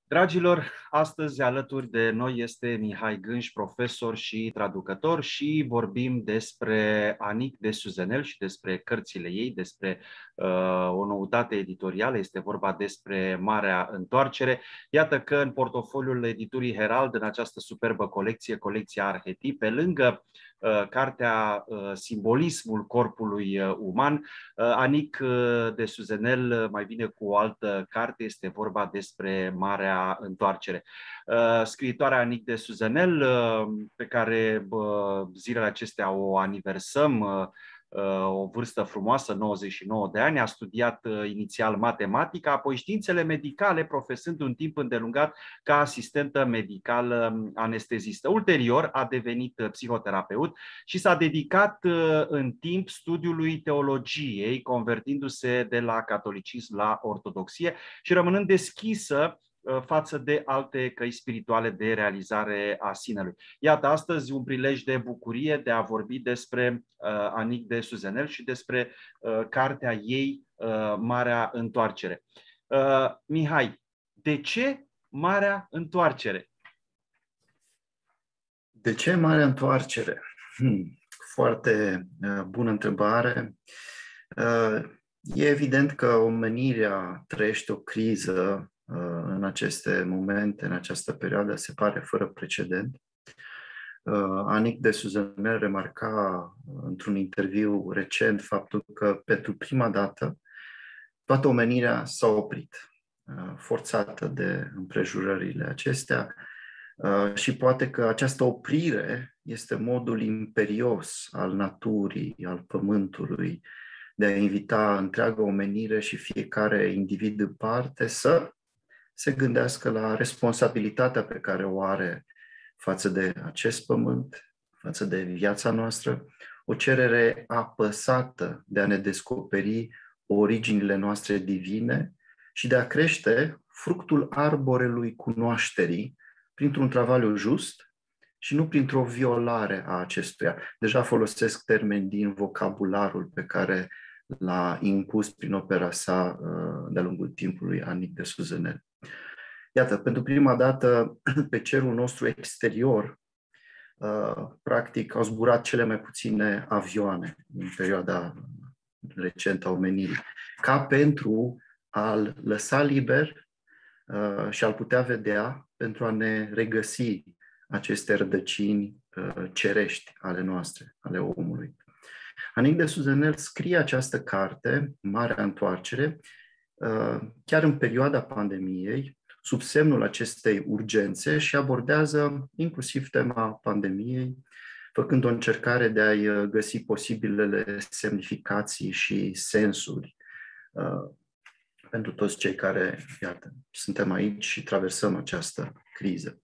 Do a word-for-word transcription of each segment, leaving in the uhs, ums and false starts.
Dragilor, astăzi alături de noi este Mihai Gânș, profesor și traducător, și vorbim despre Annick de Suzenel și despre cărțile ei, despre uh, o noutate editorială. Este vorba despre Marea Întoarcere. Iată că în portofoliul editurii Herald, în această superbă colecție, colecția Arhetip, pe lângă uh, cartea uh, Simbolismul corpului uh, uman, uh, Annick de Suzenel mai vine cu o altă carte, este vorba despre Marea Întoarcere. Scriitoarea Annick de Suzenel, pe care zilele acestea o aniversăm, o vârstă frumoasă, nouăzeci și nouă de ani, a studiat inițial matematica, apoi științele medicale, profesând un timp îndelungat ca asistentă medicală anestezistă. Ulterior a devenit psihoterapeut și s-a dedicat în timp studiului teologiei, convertindu-se de la catolicism la ortodoxie și rămânând deschisă față de alte căi spirituale de realizare a sinelui. Iată, astăzi un prilej de bucurie de a vorbi despre uh, Annick de Suzenel și despre uh, cartea ei, uh, Marea Întoarcere. Uh, Mihai, de ce Marea Întoarcere? De ce Marea Întoarcere? Hmm, foarte uh, bună întrebare. Uh, e evident că omenirea trăiește o criză în aceste momente, în această perioadă, se pare fără precedent. Annick de Suzenel remarca într-un interviu recent faptul că pentru prima dată toată omenirea s-a oprit, forțată de împrejurările acestea, și poate că această oprire este modul imperios al naturii, al pământului, de a invita întreaga omenire și fiecare individ în parte să se gândească la responsabilitatea pe care o are față de acest pământ, față de viața noastră, o cerere apăsată de a ne descoperi originile noastre divine și de a crește fructul arborelui cunoașterii printr-un travaliu just și nu printr-o violare a acestuia. Deja folosesc termeni din vocabularul pe care l-a impus prin opera sa de-a lungul timpului Annick de Suzenel. Iată, pentru prima dată, pe cerul nostru exterior, practic, au zburat cele mai puține avioane în perioada recentă a omenirii, ca pentru a-l lăsa liber și a-l putea vedea, pentru a ne regăsi aceste rădăcini cerești ale noastre, ale omului. Annick de Suzenel scrie această carte, Marea Întoarcere, chiar în perioada pandemiei, sub semnul acestei urgențe, și abordează inclusiv tema pandemiei, făcând o încercare de a-i găsi posibilele semnificații și sensuri uh, pentru toți cei care, iată, suntem aici și traversăm această criză.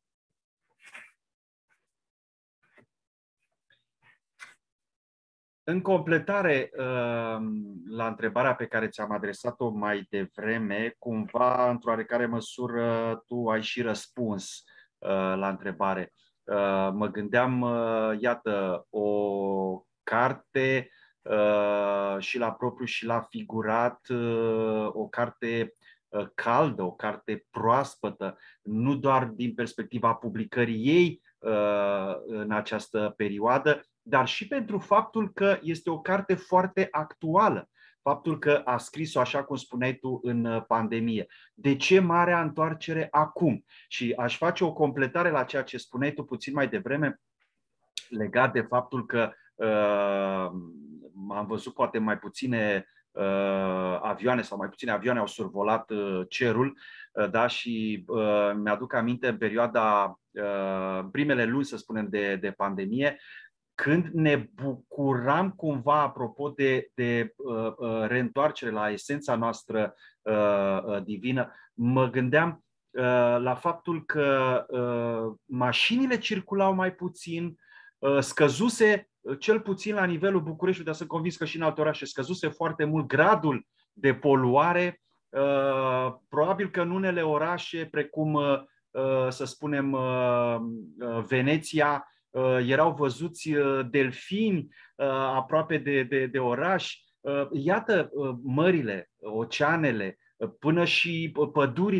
În completare la întrebarea pe care ți-am adresat-o mai devreme, cumva, într-o oarecare măsură, tu ai și răspuns la întrebare. Mă gândeam, iată, o carte și la propriu și la figurat, o carte caldă, o carte proaspătă, nu doar din perspectiva publicării ei în această perioadă, dar și pentru faptul că este o carte foarte actuală, faptul că a scris-o, așa cum spuneai tu, în pandemie. De ce Marea Întoarcere acum? Și aș face o completare la ceea ce spuneai tu puțin mai devreme, legat de faptul că uh, am văzut poate mai puține uh, avioane sau mai puține avioane au survolat uh, cerul, uh, da? Și uh, mi-aduc aminte în perioada, uh, primele luni, să spunem, de, de pandemie, când ne bucuram cumva, apropo de, de uh, reîntoarcere la esența noastră uh, divină, mă gândeam uh, la faptul că uh, mașinile circulau mai puțin, uh, scăzuse, uh, cel puțin la nivelul Bucureștiului, dar sunt convins că și în alte orașe, scăzuse foarte mult gradul de poluare. Uh, probabil că în unele orașe, precum, uh, să spunem, uh, Veneția, erau văzuți delfini aproape de, de, de oraș. Iată, mările, oceanele, până și pădurile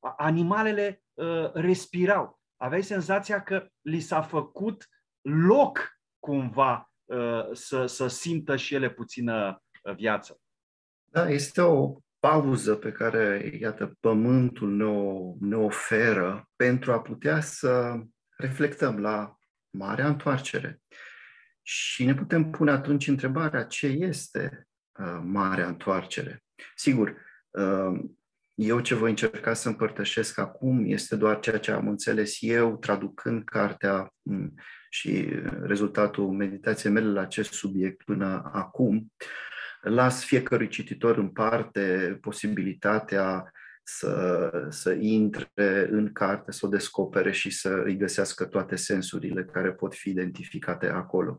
animalele uh, respirau. Aveai senzația că li s-a făcut loc cumva uh, să, să simtă și ele puțină viață. Da, este o pauză pe care, iată, pământul ne-o, ne oferă pentru a putea să reflectăm la Marea Întoarcere. Și ne putem pune atunci întrebarea, ce este uh, Marea Întoarcere? Sigur, uh, eu ce voi încerca să împărtășesc acum este doar ceea ce am înțeles eu, traducând cartea m- și rezultatul meditației mele la acest subiect până acum. Las fiecărui cititor în parte posibilitatea să, să intre în carte, să o descopere și să îi găsească toate sensurile care pot fi identificate acolo.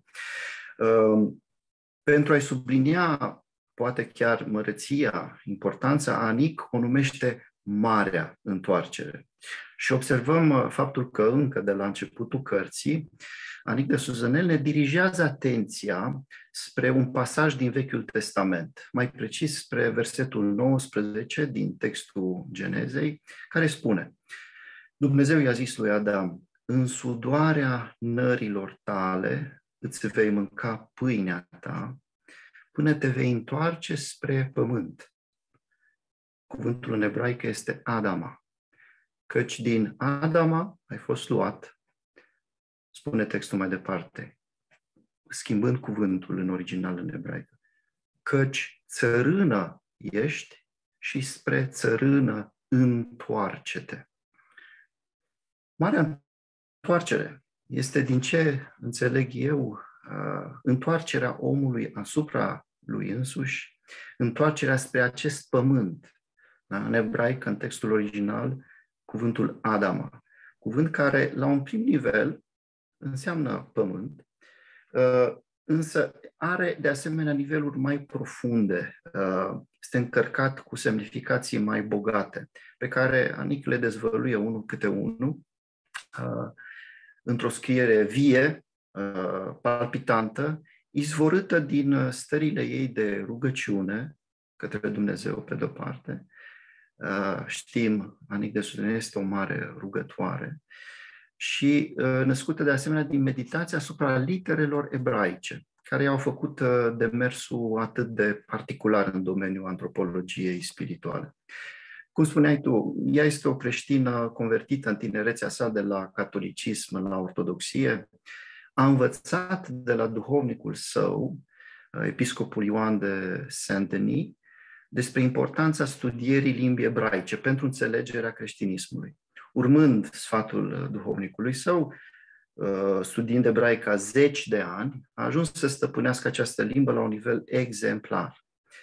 Pentru a-i sublinia, poate chiar măreția, importanța, Anic o numește Marea Întoarcere. Și observăm faptul că încă de la începutul cărții, Anic de Susanel ne dirigează atenția spre un pasaj din Vechiul Testament, mai precis spre versetul nouăsprezece din textul Genezei, care spune: Dumnezeu i-a zis lui Adam, în sudoarea nărilor tale îți vei mânca pâinea ta până te vei întoarce spre pământ. Cuvântul în ebraică este Adama, căci din Adama ai fost luat, spune textul mai departe, schimbând cuvântul în original în ebraică, căci țărână ești și spre țărână întoarce-te. Marea întoarcere este, din ce înțeleg eu, întoarcerea omului asupra lui însuși, întoarcerea spre acest pământ. Da? În ebraică, în textul original, cuvântul Adama, cuvânt care, la un prim nivel, înseamnă pământ, însă are, de asemenea, niveluri mai profunde. Este încărcat cu semnificații mai bogate, pe care Anic le dezvăluie unul câte unul, într-o scriere vie, palpitantă, izvorâtă din stările ei de rugăciune către Dumnezeu, pe de-o parte. Știm, Anic de Susanel este o mare rugătoare și născută de asemenea din meditația asupra literelor ebraice, care i-au făcut demersul atât de particular în domeniul antropologiei spirituale. Cum spuneai tu, ea este o creștină convertită în tinerețea sa de la catolicism la ortodoxie. A învățat de la duhovnicul său, episcopul Ioan de Saint-Denis, despre importanța studierii limbii ebraice pentru înțelegerea creștinismului. Urmând sfatul duhovnicului său, studiind ebraica zeci de ani, a ajuns să stăpânească această limbă la un nivel exemplar.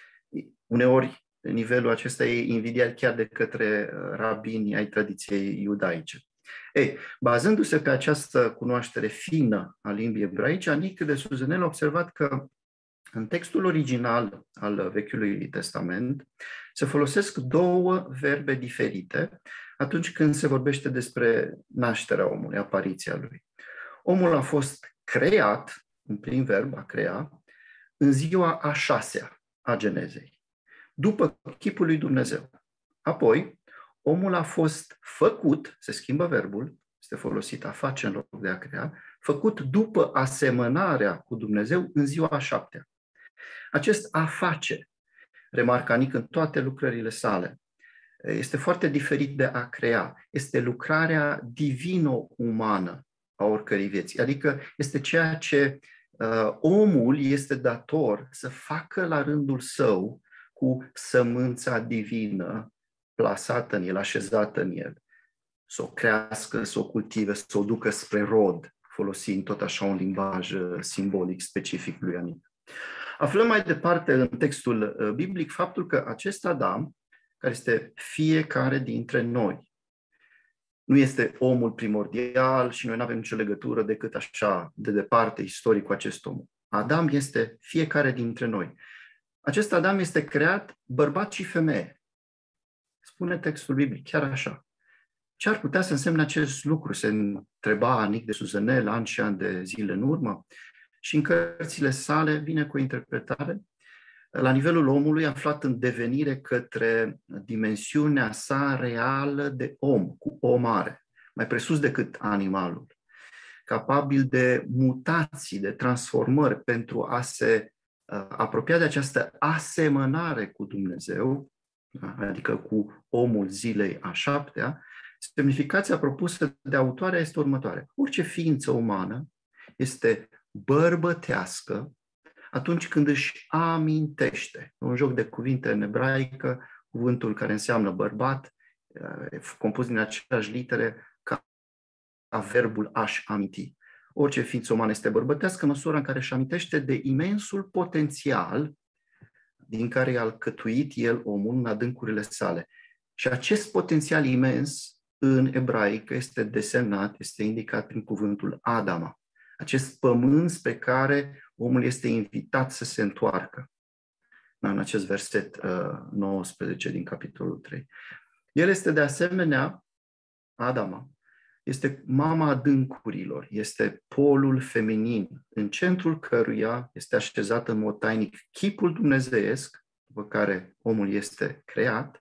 Uneori, nivelul acesta e invidiat chiar de către rabini ai tradiției iudaice. Ei, bazându-se pe această cunoaștere fină a limbii ebraice, Anic de Susanel a observat că în textul original al Vechiului Testament se folosesc două verbe diferite atunci când se vorbește despre nașterea omului, apariția lui. Omul a fost creat, în prim verb, a crea, în ziua a șasea a Genezei, după chipul lui Dumnezeu. Apoi, omul a fost făcut, se schimbă verbul, este folosit a face în loc de a crea, făcut după asemănarea cu Dumnezeu în ziua a șaptea. Acest a face, remarcă Anic în toate lucrările sale, este foarte diferit de a crea. Este lucrarea divino-umană a oricărei vieți. Adică este ceea ce uh, omul este dator să facă la rândul său cu sămânța divină plasată în el, așezată în el. Să o crească, să o cultive, să o ducă spre rod, folosind tot așa un limbaj simbolic specific lui Anic. Aflăm mai departe în textul biblic faptul că acest Adam, care este fiecare dintre noi, nu este omul primordial și noi nu avem nicio legătură decât așa de departe istoric cu acest om. Adam este fiecare dintre noi. Acest Adam este creat bărbat și femeie. Spune textul biblic chiar așa. Ce ar putea să însemne acest lucru? Se întreba Anic de Susanel ani și ani de zile în urmă și în cărțile sale vine cu o interpretare. la nivelul omului aflat în devenire către dimensiunea sa reală de om, cu O mare, mai presus decât animalul, capabil de mutații, de transformări pentru a se uh, apropia de această asemănare cu Dumnezeu, adică cu omul zilei a șaptea. Semnificația propusă de autoarea este următoarea. Orice ființă umană este bărbătească atunci când își amintește. Un joc de cuvinte în ebraică, cuvântul care înseamnă bărbat, compus din aceleași litere ca, ca verbul a-și aminti. Orice ființă umană este bărbătească în măsura în care își amintește de imensul potențial din care i-a alcătuit el omul în adâncurile sale. Și acest potențial imens în ebraică este desemnat, este indicat prin cuvântul Adama. Acest pământ spre care omul este invitat să se întoarcă. În acest verset uh, nouăsprezece din capitolul trei. El este de asemenea, Adama, este mama adâncurilor, este polul feminin, în centrul căruia este așezat în mod tainic chipul dumnezeiesc, după care omul este creat,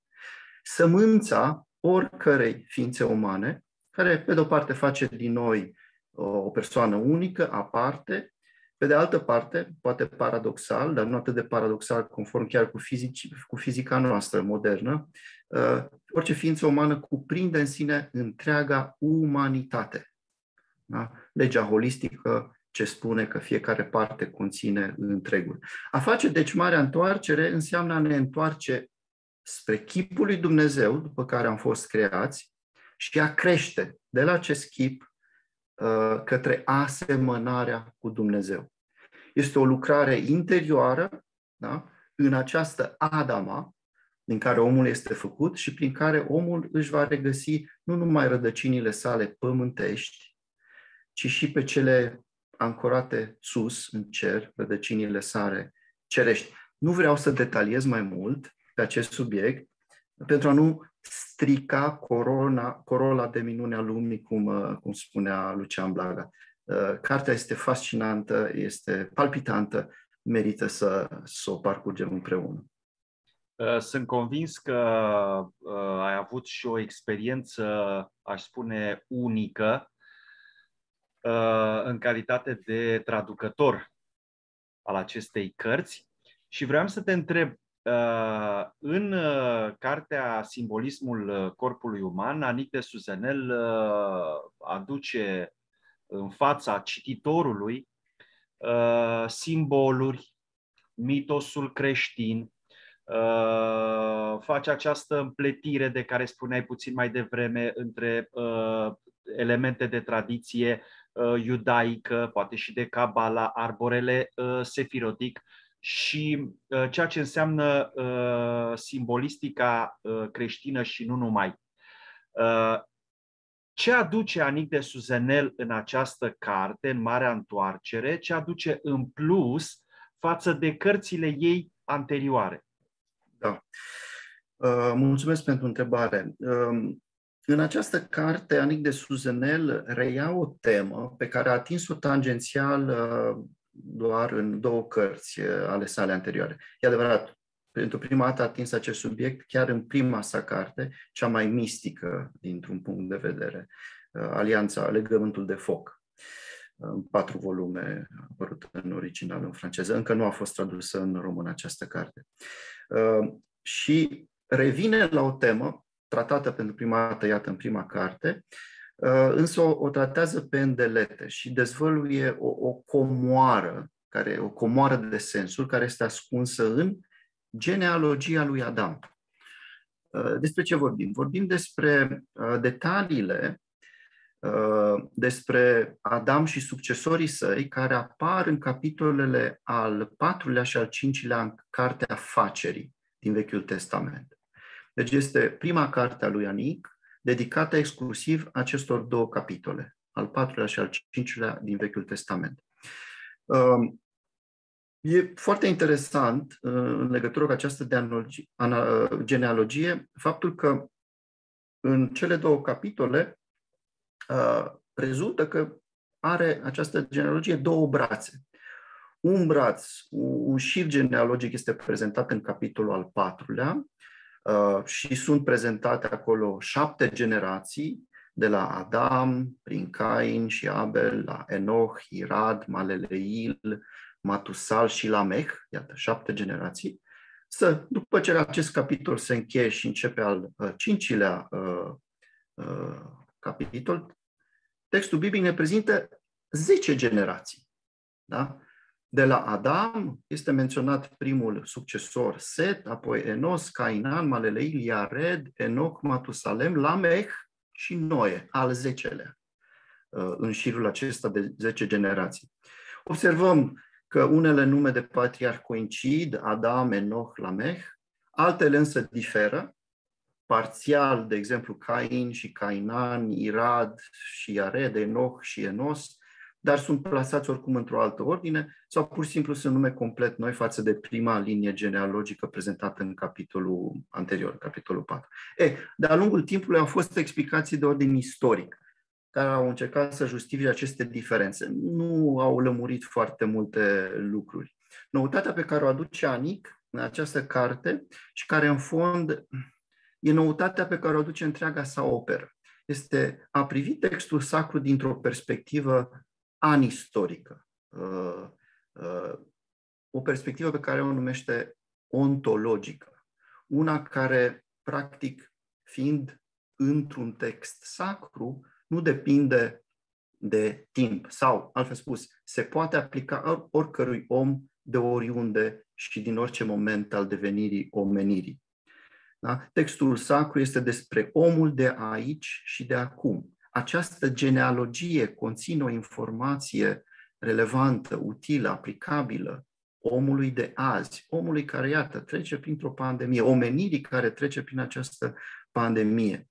sămânța oricărei ființe umane, care pe de-o parte face din noi o persoană unică, aparte, pe de altă parte, poate paradoxal, dar nu atât de paradoxal conform chiar cu, fizici, cu fizica noastră modernă, uh, orice ființă umană cuprinde în sine întreaga umanitate. Da? Legea holistică ce spune că fiecare parte conține întregul. A face deci marea întoarcere înseamnă a ne întoarce spre chipul lui Dumnezeu, după care am fost creați, și a crește de la acest chip uh, către asemănarea cu Dumnezeu. Este o lucrare interioară, da? În această Adama, din care omul este făcut și prin care omul își va regăsi nu numai rădăcinile sale pământești, ci și pe cele ancorate sus, în cer, rădăcinile sale cerești. Nu vreau să detaliez mai mult pe acest subiect, pentru a nu strica corona, corola de minune a lumii, cum, cum spunea Lucian Blaga. Cartea este fascinantă, este palpitantă, merită să, să o parcurgem împreună. Sunt convins că ai avut și o experiență, aș spune, unică în calitate de traducător al acestei cărți și vreau să te întreb, în cartea Simbolismul corpului uman, Anic de Suzenel aduce în fața cititorului uh, simboluri, mitosul creștin, uh, face această împletire de care spuneai puțin mai devreme între uh, elemente de tradiție uh, iudaică, poate și de Cabala, arborele uh, sefirotic și uh, ceea ce înseamnă uh, simbolistica uh, creștină și nu numai. Uh, Ce aduce Anic de Suzenel în această carte, în Marea Întoarcere, ce aduce în plus față de cărțile ei anterioare? Da. Mulțumesc pentru întrebare. În această carte, Anic de Suzenel reia o temă pe care a atins-o tangențial doar în două cărți ale sale anterioare. E adevărat, pentru prima dată a atins acest subiect chiar în prima sa carte, cea mai mistică dintr-un punct de vedere, Alianța, Legământul de foc, în patru volume, apărut în original în franceză. Încă nu a fost tradusă în română această carte. Și revine la o temă tratată pentru prima dată, iată, în prima carte, însă o, o tratează pe îndelete și dezvăluie o, o comoară, care, o comoară de sensuri care este ascunsă în genealogia lui Adam. Despre ce vorbim? Vorbim despre detaliile despre Adam și succesorii săi care apar în capitolele al patrulea și al cincilea în Cartea Facerii din Vechiul Testament. Deci este prima carte a lui Anic dedicată exclusiv acestor două capitole, al patrulea și al cincilea din Vechiul Testament. E foarte interesant în legătură cu această genealogie faptul că în cele două capitole rezultă că are această genealogie două brațe. un braț, un șir genealogic este prezentat în capitolul al patrulea și sunt prezentate acolo șapte generații, de la Adam, prin Cain și Abel, la Enoch, Irad, Maleleil, Matusal și Lameh, iată, șapte generații. Să, după ce acest capitol se încheie și începe al uh, cincilea uh, uh, capitol, textul biblic ne prezintă zece generații. Da? De la Adam este menționat primul succesor, Set, apoi Enos, Cainan, Maleleil, Iared, Enoch, Matusalem, Lameh și Noe, al zecelea, în șirul acesta de zece generații. Observăm că unele nume de patriarh coincid, Adam, Enoch, Lameh, altele însă diferă, parțial, de exemplu, Cain și Cainan, Irad și Iared, Enoch și Enos, dar sunt plasați oricum într-o altă ordine, sau pur și simplu sunt nume complet noi față de prima linie genealogică prezentată în capitolul anterior, capitolul patru. E, de-a lungul timpului au fost explicații de ordin istoric, care au încercat să justifice aceste diferențe. Nu au lămurit foarte multe lucruri. Noutatea pe care o aduce Anic în această carte și care în fond e noutatea pe care o aduce întreaga sa operă, este a privi textul sacru dintr-o perspectivă anistorică. Uh, uh, o perspectivă pe care o numește ontologică. Una care, practic, fiind într-un text sacru, nu depinde de timp. Sau, altfel spus, se poate aplica oricărui om de oriunde și din orice moment al devenirii omenirii. Da? Textul sacru este despre omul de aici și de acum. Această genealogie conține o informație relevantă, utilă, aplicabilă omului de azi, omului care, iată, trece printr-o pandemie, omenirii care trece prin această pandemie.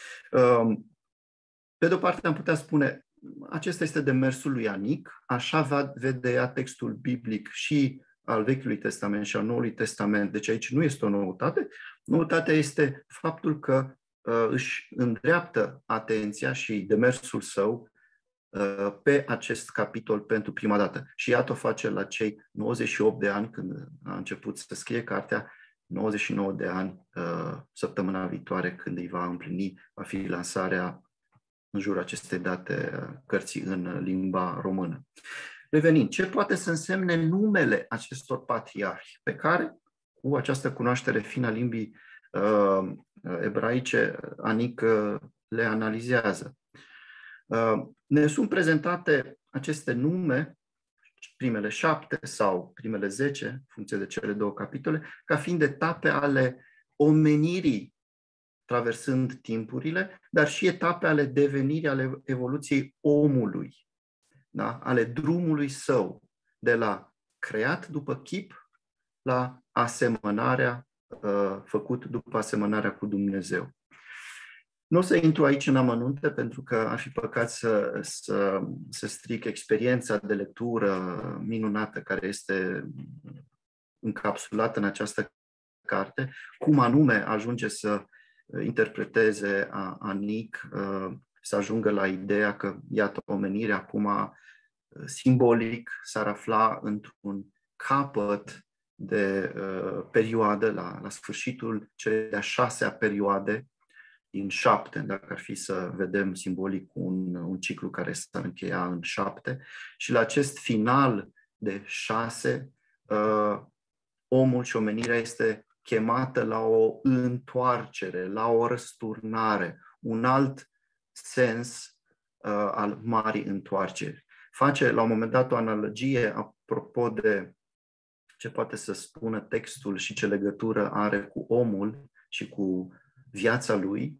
Pe de-o parte am putea spune, acesta este demersul lui Anic, așa vede ea textul biblic și al Vechiului Testament și al Noului Testament, deci aici nu este o noutate. Noutatea este faptul că uh, își îndreaptă atenția și demersul său uh, pe acest capitol pentru prima dată. Și iată o face la cei nouăzeci și opt de ani când a început să scrie cartea, nouăzeci și nouă de ani uh, săptămâna viitoare când îi va împlini, va fi lansarea în jurul acestei date uh, cărții în limba română. Revenind, ce poate să însemne numele acestor patriarhi pe care, cu această cunoaștere fină a limbii uh, ebraice, Anic uh, le analizează. Uh, ne sunt prezentate aceste nume, primele șapte sau primele zece, în funcție de cele două capitole, ca fiind etape ale omenirii traversând timpurile, dar și etape ale devenirii, ale evoluției omului. Da? Ale drumului său, de la creat după chip la asemănarea, uh, făcut după asemănarea cu Dumnezeu. Nu o să intru aici în amănunte, pentru că ar fi păcat să, să, să stric experiența de lectură minunată care este încapsulată în această carte, cum anume ajunge să interpreteze Anic, uh, să ajungă la ideea că, iată, omenirea acum simbolic s-ar afla într-un capăt de uh, perioadă, la, la sfârșitul celei de-a șasea perioade din șapte, dacă ar fi să vedem simbolic un, un ciclu care s-ar încheia în șapte. Și la acest final de șase, uh, omul și omenirea este chemată la o întoarcere, la o răsturnare, un alt sens uh, al marii întoarceri. Face la un moment dat o analogie apropo de ce poate să spună textul și ce legătură are cu omul și cu viața lui.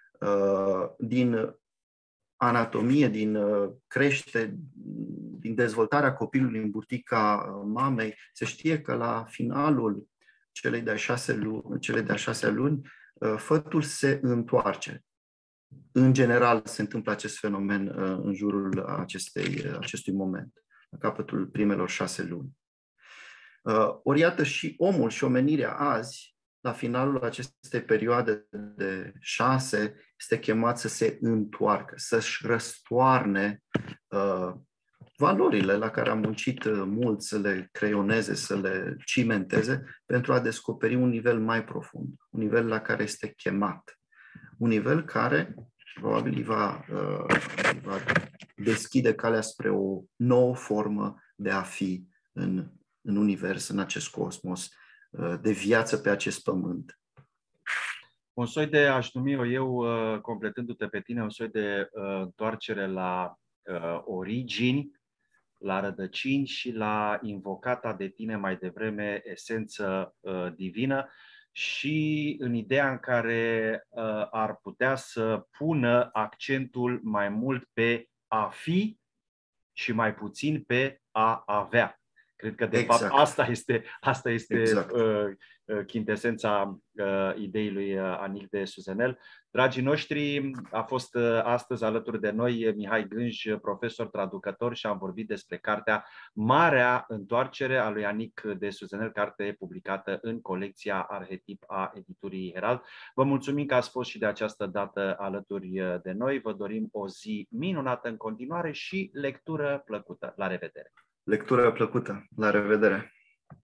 Din anatomie, din crește, din dezvoltarea copilului în burtica mamei, se știe că la finalul celei de-a șase luni, cele de-a șasea luni, fătul se întoarce. În general se întâmplă acest fenomen uh, în jurul acestei, uh, acestui moment, la capătul primelor șase luni. Uh, ori iată și omul și omenirea azi, la finalul acestei perioade de șase, este chemat să se întoarcă, să-și răstoarne uh, valorile la care am muncit mult să le creioneze, să le cimenteze, pentru a descoperi un nivel mai profund, un nivel la care este chemat, un nivel care probabil îi va, uh, îi va deschide calea spre o nouă formă de a fi în, în univers, în acest cosmos, uh, de viață pe acest pământ. Un soi de, aș numi eu, uh, completându-te pe tine, un soi de uh, întoarcere la uh, origini, la rădăcini și la invocata de tine mai devreme esență uh, divină și în ideea în care uh, ar putea să pună accentul mai mult pe a fi și mai puțin pe a avea. Cred că, de Exact. fapt, asta este, asta este Exact. uh, chintesența uh, ideii lui Anic de Suzenel. Dragii noștri, a fost uh, astăzi alături de noi Mihai Gânj, profesor traducător, și am vorbit despre cartea Marea Întoarcere a lui Anic de Suzenel, carte publicată în colecția Arhetip a editurii Herald. Vă mulțumim că ați fost și de această dată alături de noi. Vă dorim o zi minunată în continuare și lectură plăcută. La revedere! Lectură plăcută! La revedere!